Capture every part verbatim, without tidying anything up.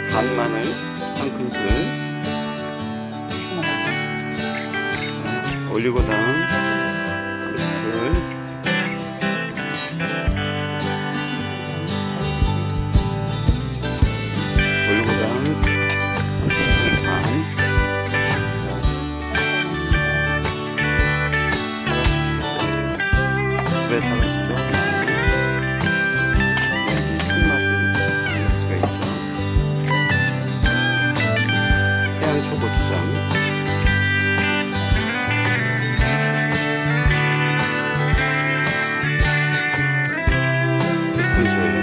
간 마늘 한 큰술, 올리고당 한 큰술, 올리고당 한 큰술 반. 왜 사가시죠? 왠지 신맛을 낼 수가 있죠. 태양 초고추장, 두 큰술.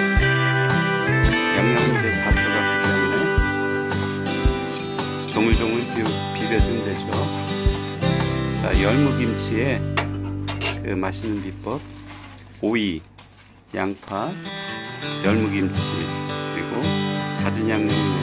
양념물에 다 들어갔기 때문에 조물조물 비벼주면 되죠. 자, 열무김치에 그 맛있는 비법, 오이, 양파, 열무김치, 그리고 다진 양념을